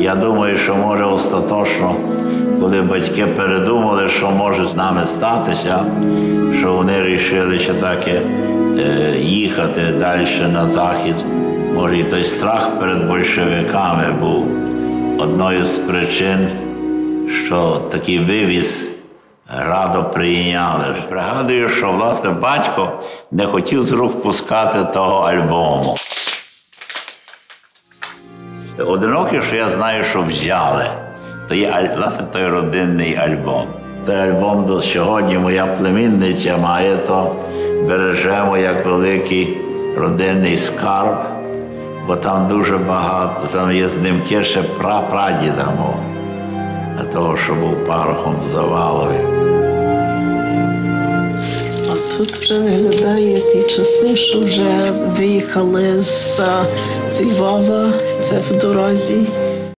Я думаю, що може остаточно, коли батьки передумали, що може з нами статися, що вони вирішили ще таки їхати далі на захід. Може, і той страх перед большевиками був одною з причин, що такий вивіз радо прийняли. Пригадую, що, власне, батько не хотів з рук пускати того альбому. Одиноке, що я знаю, що взяли, то є, власне, той родинний альбом. Той альбом до сьогодні моя племінниця має, то бережемо як великий родинний скарб, бо там дуже багато, там є знімки ще прапрадіда мого, того, що був парохом в Завалові. А тут вже виглядає ті часи, що вже виїхали з Львова, це в дорозі.